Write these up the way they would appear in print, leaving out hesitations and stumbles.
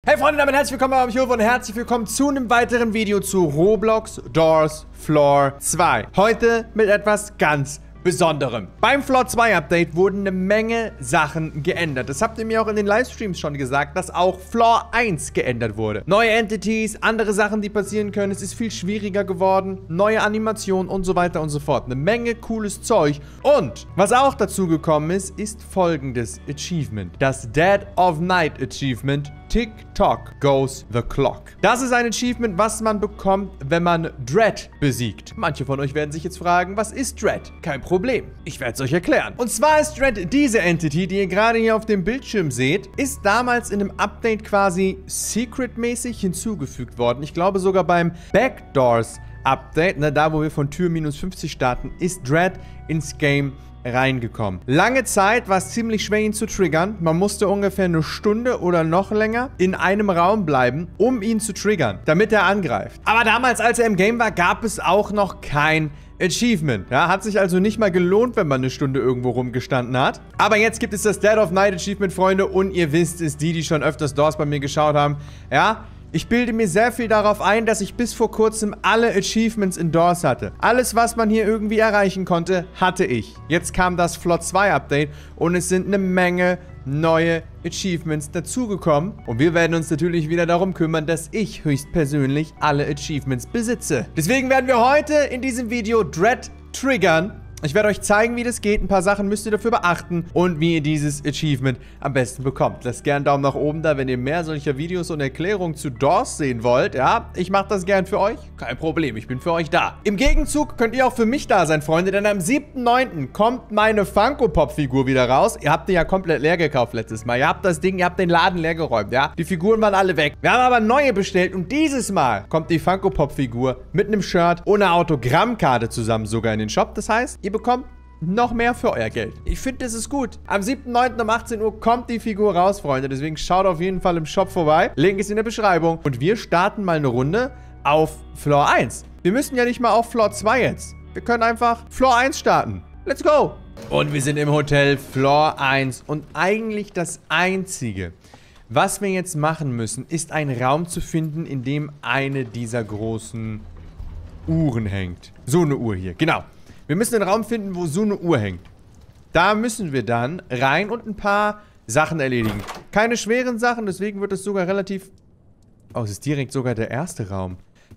Hey Freunde, damit herzlich willkommen bei mir und herzlich willkommen zu einem weiteren Video zu Roblox Doors Floor 2. Heute mit etwas ganz Besonderem. Beim Floor 2 Update wurden eine Menge Sachen geändert. Das habt ihr mir auch in den Livestreams schon gesagt, dass auch Floor 1 geändert wurde. Neue Entities, andere Sachen, die passieren können. Es ist viel schwieriger geworden. Neue Animationen und so weiter und so fort. Eine Menge cooles Zeug. Und was auch dazu gekommen ist, ist folgendes Achievement. Das Dead of Night Achievement. Tick-Tock goes the clock. Das ist ein Achievement, was man bekommt, wenn man Dread besiegt. Manche von euch werden sich jetzt fragen, was ist Dread? Kein Problem. Ich werde es euch erklären. Und zwar ist Dread diese Entity, die ihr gerade hier auf dem Bildschirm seht, ist damals in einem Update quasi secret-mäßig hinzugefügt worden. Ich glaube sogar beim Backdoors Update, ne, da wo wir von Tür -50 starten, ist Dread ins Game reingekommen. Lange Zeit war es ziemlich schwer, ihn zu triggern. Man musste ungefähr eine Stunde oder noch länger in einem Raum bleiben, um ihn zu triggern, damit er angreift. Aber damals, als er im Game war, gab es auch noch kein Achievement. Ja, hat sich also nicht mal gelohnt, wenn man eine Stunde irgendwo rumgestanden hat. Aber jetzt gibt es das Dead of Night Achievement, Freunde, und ihr wisst es, die schon öfters Doors bei mir geschaut haben. Ja, ich bilde mir sehr viel darauf ein, dass ich bis vor kurzem alle Achievements in Doors hatte. Alles, was man hier irgendwie erreichen konnte, hatte ich. Jetzt kam das Floor 2 Update und es sind eine Menge neue Achievements dazugekommen. Und wir werden uns natürlich wieder darum kümmern, dass ich höchstpersönlich alle Achievements besitze. Deswegen werden wir heute in diesem Video Dread triggern. Ich werde euch zeigen, wie das geht. Ein paar Sachen müsst ihr dafür beachten und wie ihr dieses Achievement am besten bekommt. Lasst gerne einen Daumen nach oben da, wenn ihr mehr solcher Videos und Erklärungen zu Doors sehen wollt. Ja, ich mache das gern für euch. Kein Problem, ich bin für euch da. Im Gegenzug könnt ihr auch für mich da sein, Freunde, denn am 7.9. kommt meine Funko-Pop-Figur wieder raus. Ihr habt die ja komplett leer gekauft letztes Mal. Ihr habt das Ding, ihr habt den Laden leer geräumt, ja. Die Figuren waren alle weg. Wir haben aber neue bestellt und dieses Mal kommt die Funko-Pop-Figur mit einem Shirt und einer Autogrammkarte zusammen sogar in den Shop. Das heißt, ihr bekommt noch mehr für euer Geld. Ich finde, das ist gut. Am 7.9. um 18 Uhr kommt die Figur raus, Freunde. Deswegen schaut auf jeden Fall im Shop vorbei. Link ist in der Beschreibung. Und wir starten mal eine Runde auf Floor 1. Wir müssen ja nicht mal auf Floor 2 jetzt. Wir können einfach Floor 1 starten. Let's go! Und wir sind im Hotel Floor 1. Und eigentlich das Einzige, was wir jetzt machen müssen, ist einen Raum zu finden, in dem eine dieser großen Uhren hängt. So eine Uhr hier, genau. Wir müssen einen Raum finden, wo so eine Uhr hängt. Da müssen wir dann rein und ein paar Sachen erledigen. Keine schweren Sachen, deswegen wird es sogar relativ... Oh, es ist direkt sogar der erste Raum.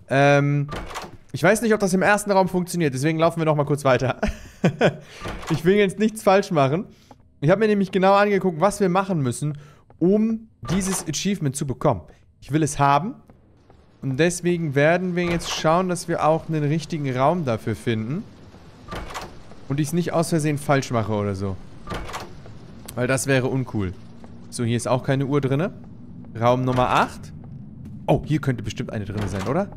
Ich weiß nicht, ob das im ersten Raum funktioniert, deswegen laufen wir noch mal kurz weiter. Ich will jetzt nichts falsch machen. Ich habe mir nämlich genau angeguckt, was wir machen müssen, um dieses Achievement zu bekommen. Ich will es haben. Und deswegen werden wir jetzt schauen, dass wir auch einen richtigen Raum dafür finden. Und ich es nicht aus Versehen falsch mache oder so. Weil das wäre uncool. So, hier ist auch keine Uhr drin. Raum Nummer 8. Oh, hier könnte bestimmt eine drin sein, oder?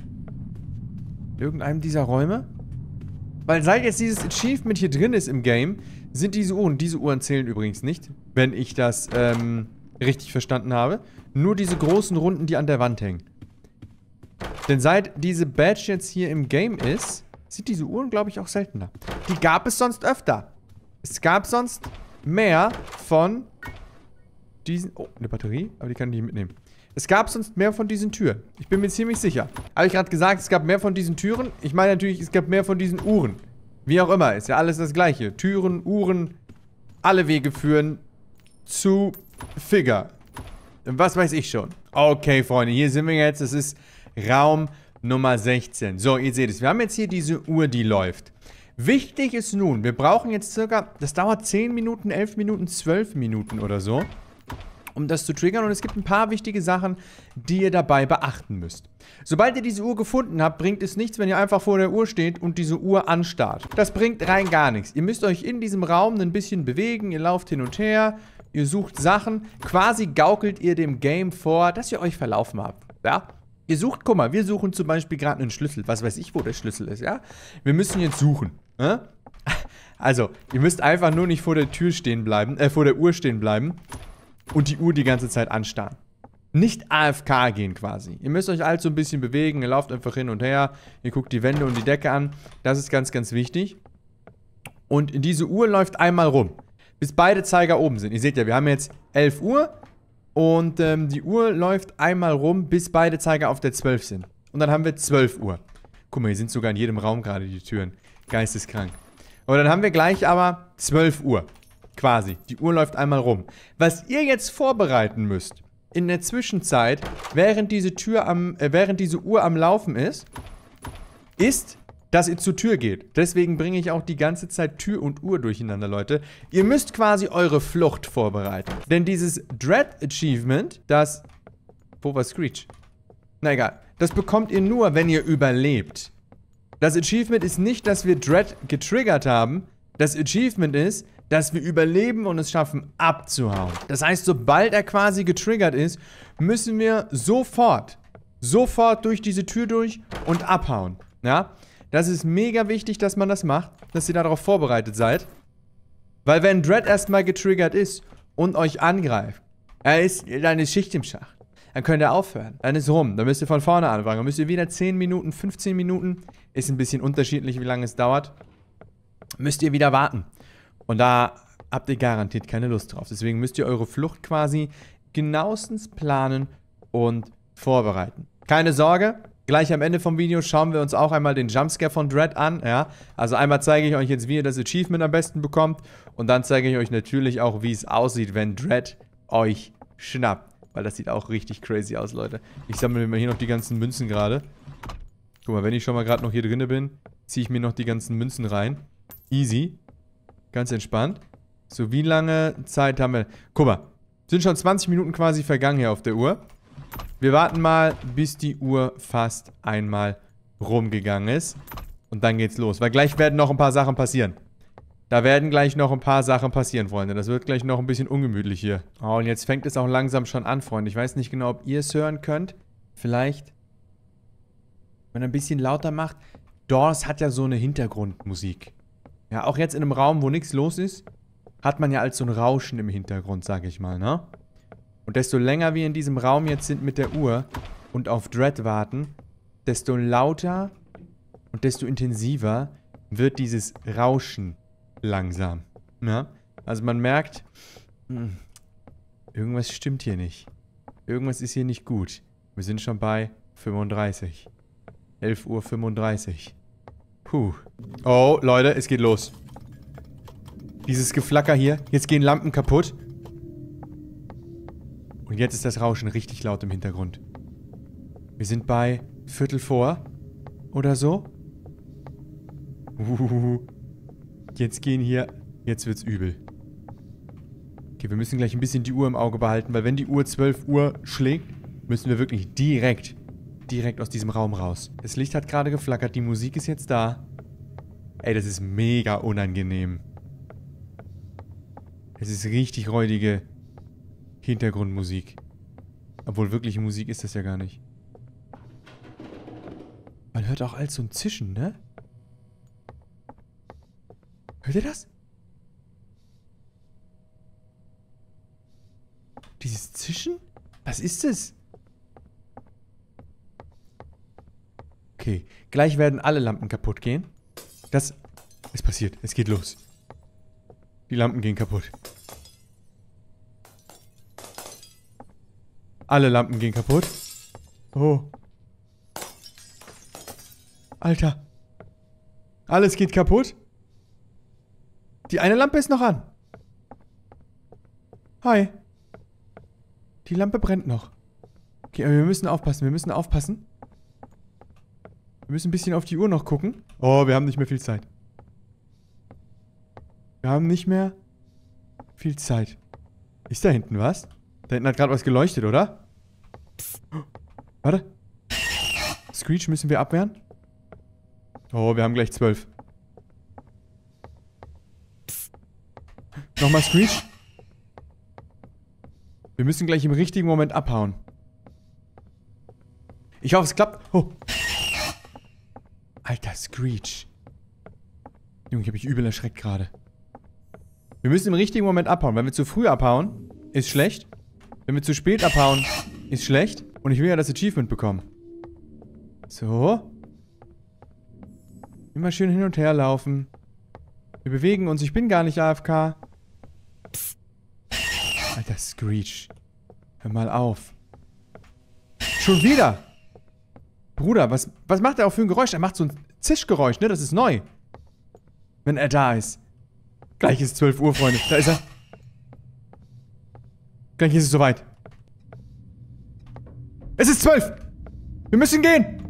Irgendeinem dieser Räume? Weil seit jetzt dieses Achievement hier drin ist im Game, sind diese Uhren. Diese Uhren zählen übrigens nicht, wenn ich das richtig verstanden habe. Nur diese großen Runden, die an der Wand hängen. Denn seit diese Badge jetzt hier im Game ist, sind diese Uhren, glaube ich, auch seltener. Die gab es sonst öfter. Es gab sonst mehr von diesen... Oh, eine Batterie, aber die kann ich nicht mitnehmen. Es gab sonst mehr von diesen Türen. Ich bin mir ziemlich sicher. Habe ich gerade gesagt, es gab mehr von diesen Türen? Ich meine natürlich, es gab mehr von diesen Uhren. Wie auch immer, ist ja alles das Gleiche. Türen, Uhren, alle Wege führen zu Figure. Was weiß ich schon. Okay, Freunde, hier sind wir jetzt. Es ist Raum Nummer 16. So, ihr seht es. Wir haben jetzt hier diese Uhr, die läuft. Wichtig ist nun, wir brauchen jetzt circa, das dauert 10 Minuten, 11 Minuten, 12 Minuten oder so, um das zu triggern. Und es gibt ein paar wichtige Sachen, die ihr dabei beachten müsst. Sobald ihr diese Uhr gefunden habt, bringt es nichts, wenn ihr einfach vor der Uhr steht und diese Uhr anstarrt. Das bringt rein gar nichts. Ihr müsst euch in diesem Raum ein bisschen bewegen, ihr lauft hin und her, ihr sucht Sachen, quasi gaukelt ihr dem Game vor, dass ihr euch verlaufen habt, ja? Ihr sucht, guck mal, wir suchen zum Beispiel gerade einen Schlüssel. Was weiß ich, wo der Schlüssel ist, ja? Wir müssen jetzt suchen. Also, ihr müsst einfach nur nicht vor der Tür stehen bleiben, vor der Uhr stehen bleiben und die Uhr die ganze Zeit anstarren. Nicht AFK gehen quasi. Ihr müsst euch halt so ein bisschen bewegen, ihr lauft einfach hin und her, ihr guckt die Wände und die Decke an. Das ist ganz, ganz wichtig. Und diese Uhr läuft einmal rum, bis beide Zeiger oben sind. Ihr seht ja, wir haben jetzt 11 Uhr. Und die Uhr läuft einmal rum, bis beide Zeiger auf der 12 sind. Und dann haben wir 12 Uhr. Guck mal, hier sind sogar in jedem Raum gerade die Türen. Geisteskrank. Und dann haben wir gleich aber 12 Uhr. Quasi. Die Uhr läuft einmal rum. Was ihr jetzt vorbereiten müsst, in der Zwischenzeit, während diese Uhr am Laufen ist, dass ihr zur Tür geht. Deswegen bringe ich auch die ganze Zeit Tür und Uhr durcheinander, Leute. Ihr müsst quasi eure Flucht vorbereiten. Denn dieses Dread Achievement, das... Wo war Screech? Na egal. Das bekommt ihr nur, wenn ihr überlebt. Das Achievement ist nicht, dass wir Dread getriggert haben. Das Achievement ist, dass wir überleben und es schaffen, abzuhauen. Das heißt, sobald er quasi getriggert ist, müssen wir sofort durch diese Tür durch und abhauen. Ja? Das ist mega wichtig, dass man das macht, dass ihr darauf vorbereitet seid. Weil wenn Dread erstmal getriggert ist und euch angreift, dann ist Schicht im Schacht. Dann könnt ihr aufhören. Dann ist rum. Dann müsst ihr von vorne anfangen. Dann müsst ihr wieder 10 Minuten, 15 Minuten, ist ein bisschen unterschiedlich, wie lange es dauert, müsst ihr wieder warten. Und da habt ihr garantiert keine Lust drauf. Deswegen müsst ihr eure Flucht quasi genauestens planen und vorbereiten. Keine Sorge, gleich am Ende vom Video schauen wir uns auch einmal den Jumpscare von Dread an. Ja? Also einmal zeige ich euch jetzt, wie ihr das Achievement am besten bekommt. Und dann zeige ich euch natürlich auch, wie es aussieht, wenn Dread euch schnappt. Weil das sieht auch richtig crazy aus, Leute. Ich sammle mir hier noch die ganzen Münzen gerade. Guck mal, wenn ich schon mal gerade noch hier drinne bin, ziehe ich mir noch die ganzen Münzen rein. Easy. Ganz entspannt. So, wie lange Zeit haben wir? Guck mal, sind schon 20 Minuten quasi vergangen hier auf der Uhr. Wir warten mal, bis die Uhr fast einmal rumgegangen ist. Und dann geht's los. Weil gleich werden noch ein paar Sachen passieren. Da werden gleich noch ein paar Sachen passieren, Freunde. Das wird gleich noch ein bisschen ungemütlich hier. Oh, und jetzt fängt es auch langsam schon an, Freunde. Ich weiß nicht genau, ob ihr es hören könnt. Vielleicht, wenn ihr ein bisschen lauter macht. Doors hat ja so eine Hintergrundmusik. Ja, auch jetzt in einem Raum, wo nichts los ist, hat man ja als so ein Rauschen im Hintergrund, sag ich mal, ne? Und desto länger wir in diesem Raum jetzt sind mit der Uhr und auf Dread warten, desto lauter und desto intensiver wird dieses Rauschen langsam. Ja? Also man merkt, irgendwas stimmt hier nicht. Irgendwas ist hier nicht gut. Wir sind schon bei 35. 11:35 Uhr. Puh. Oh, Leute, es geht los. Dieses Geflacker hier. Jetzt gehen Lampen kaputt. Und jetzt ist das Rauschen richtig laut im Hintergrund. Wir sind bei 15:45 oder so. Jetzt gehen hier... Jetzt wird's übel. Okay, wir müssen gleich ein bisschen die Uhr im Auge behalten, weil wenn die Uhr 12 Uhr schlägt, müssen wir wirklich direkt aus diesem Raum raus. Das Licht hat gerade geflackert, die Musik ist jetzt da. Ey, das ist mega unangenehm. Es ist richtig räudige Hintergrundmusik. Obwohl, wirkliche Musik ist das ja gar nicht. Man hört auch all so ein Zischen, ne? Hört ihr das? Dieses Zischen? Was ist es? Okay, gleich werden alle Lampen kaputt gehen. Das ist passiert. Es geht los. Die Lampen gehen kaputt. Alle Lampen gehen kaputt. Oh. Alter. Alles geht kaputt. Die eine Lampe ist noch an. Hi. Die Lampe brennt noch. Okay, aber wir müssen aufpassen. Wir müssen aufpassen. Wir müssen ein bisschen auf die Uhr noch gucken. Oh, wir haben nicht mehr viel Zeit. Wir haben nicht mehr viel Zeit. Ist da hinten was? Da hinten hat gerade was geleuchtet, oder? Warte. Screech müssen wir abwehren. Oh, wir haben gleich 12. Nochmal Screech. Wir müssen gleich im richtigen Moment abhauen. Ich hoffe, es klappt. Oh. Alter, Screech. Junge, ich habe mich übel erschreckt gerade. Wir müssen im richtigen Moment abhauen. Wenn wir zu früh abhauen, ist schlecht. Wenn wir zu spät abhauen, ist schlecht. Und ich will ja das Achievement bekommen. So. Immer schön hin und her laufen. Wir bewegen uns. Ich bin gar nicht AFK. Alter, Screech. Hör mal auf. Schon wieder. Bruder, was macht er auch für ein Geräusch? Er macht so ein Zischgeräusch, ne? Das ist neu. Wenn er da ist. Gleich ist 12 Uhr, Freunde. Da ist er. Gleich ist es soweit. Es ist 12. Wir müssen gehen.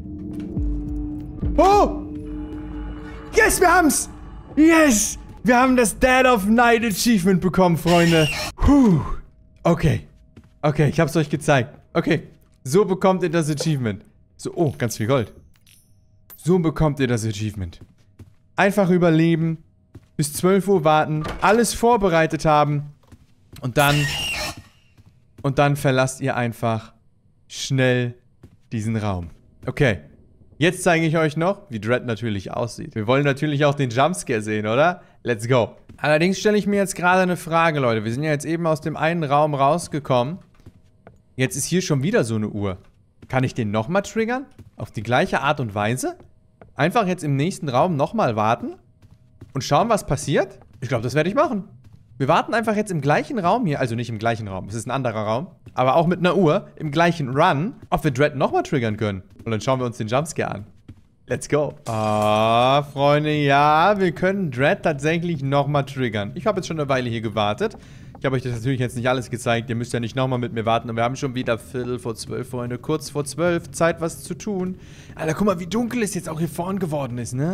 Oh. Yes, wir haben's. Yes. Wir haben das Dead of Night Achievement bekommen, Freunde. Puh. Okay. Okay, ich hab's euch gezeigt. Okay. So bekommt ihr das Achievement. So, oh, ganz viel Gold. So bekommt ihr das Achievement. Einfach überleben, bis 12 Uhr warten, alles vorbereitet haben und dann verlasst ihr einfach schnell diesen Raum. Okay, jetzt zeige ich euch noch, wie Dread natürlich aussieht. Wir wollen natürlich auch den Jumpscare sehen, oder? Let's go. Allerdings stelle ich mir jetzt gerade eine Frage, Leute. Wir sind ja jetzt eben aus dem einen Raum rausgekommen. Jetzt ist hier schon wieder so eine Uhr. Kann ich den nochmal triggern? Auf die gleiche Art und Weise? Einfach jetzt im nächsten Raum nochmal warten? Und schauen, was passiert? Ich glaube, das werde ich machen. Wir warten einfach jetzt im gleichen Raum hier. Also nicht im gleichen Raum, es ist ein anderer Raum. Aber auch mit einer Uhr, im gleichen Run, ob wir Dread nochmal triggern können. Und dann schauen wir uns den Jumpscare an. Let's go. Ah, Freunde, ja, wir können Dread tatsächlich nochmal triggern. Ich habe jetzt schon eine Weile hier gewartet. Ich habe euch das natürlich jetzt nicht alles gezeigt. Ihr müsst ja nicht nochmal mit mir warten. Und wir haben schon wieder 11:45, Freunde. Kurz vor 12. Zeit, was zu tun. Alter, guck mal, wie dunkel es jetzt auch hier vorne geworden ist, ne?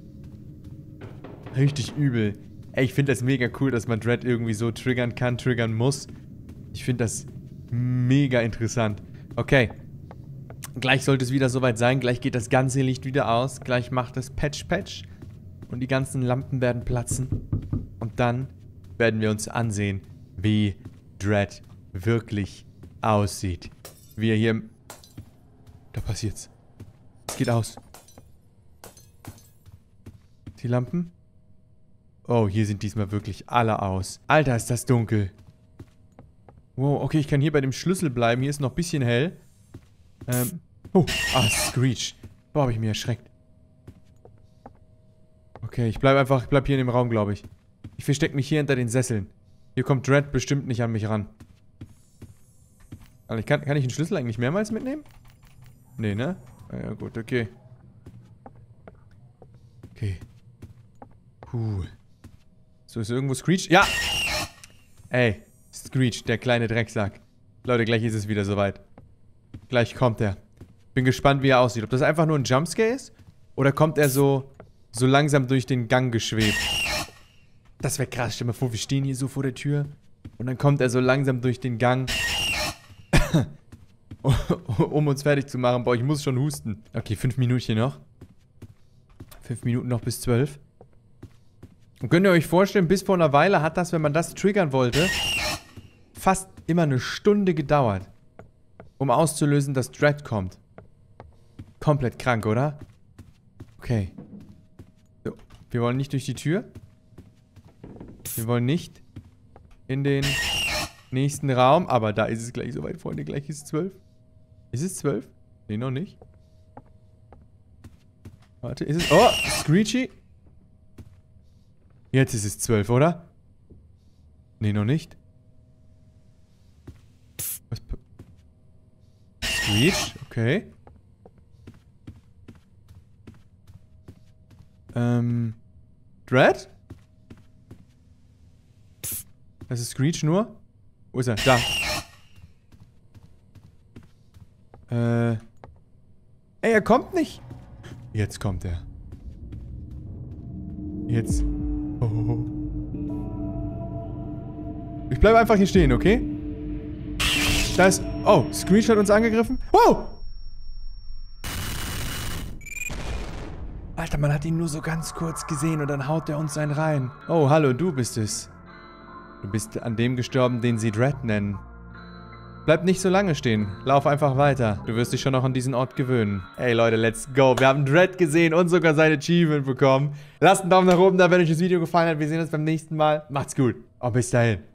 Richtig übel. Ey, ich finde das mega cool, dass man Dread irgendwie so triggern kann, triggern muss. Ich finde das mega interessant. Okay. Gleich sollte es wieder soweit sein. Gleich geht das ganze Licht wieder aus. Gleich macht es Patch. Und die ganzen Lampen werden platzen. Und dann werden wir uns ansehen, wie Dread wirklich aussieht. Wie er hier... Da passiert's. Es geht aus. Die Lampen? Oh, hier sind diesmal wirklich alle aus. Alter, ist das dunkel. Wow, okay, ich kann hier bei dem Schlüssel bleiben. Hier ist noch ein bisschen hell. Oh, Screech. Boah, habe ich mich erschreckt. Okay, ich bleib hier in dem Raum, glaube ich. Ich verstecke mich hier hinter den Sesseln. Hier kommt Dread bestimmt nicht an mich ran. Also kann ich den Schlüssel eigentlich mehrmals mitnehmen? Nee, ne? Ja, gut, okay. Okay. So, ist irgendwo Screech? Ja! Ey, Screech, der kleine Drecksack. Leute, gleich ist es wieder soweit. Gleich kommt er. Bin gespannt, wie er aussieht. Ob das einfach nur ein Jumpscare ist? Oder kommt er so langsam durch den Gang geschwebt? Das wäre krass. Stell dir mal vor, wir stehen hier so vor der Tür. Und dann kommt er so langsam durch den Gang. Um uns fertig zu machen. Boah, ich muss schon husten. Okay, 5 Minuten noch. 5 Minuten noch bis 12. Und könnt ihr euch vorstellen, bis vor einer Weile hat das, wenn man das triggern wollte, fast immer eine Stunde gedauert. Um auszulösen, dass Dread kommt. Komplett krank, oder? Okay. So, wir wollen nicht durch die Tür. Wir wollen nicht in den nächsten Raum. Aber da ist es gleich soweit, Freunde. Gleich ist es 12. Ist es 12? Nee, noch nicht. Warte, ist es... Oh, Screechy. Jetzt ist es 12, oder? Nee, noch nicht. Was... Screech, okay. Dread? Das ist Screech nur? Wo ist er? Da. Ey, er kommt nicht. Jetzt kommt er. Jetzt. Oh. Ich bleibe einfach hier stehen, okay? Da ist... Oh, Screech hat uns angegriffen. Wow! Alter, man hat ihn nur so ganz kurz gesehen und dann haut er uns einen rein. Oh, hallo, du bist es. Du bist an dem gestorben, den sie Dread nennen. Bleib nicht so lange stehen. Lauf einfach weiter. Du wirst dich schon noch an diesen Ort gewöhnen. Ey Leute, let's go. Wir haben Dread gesehen und sogar sein Achievement bekommen. Lasst einen Daumen nach oben da, wenn euch das Video gefallen hat. Wir sehen uns beim nächsten Mal. Macht's gut. Und bis dahin.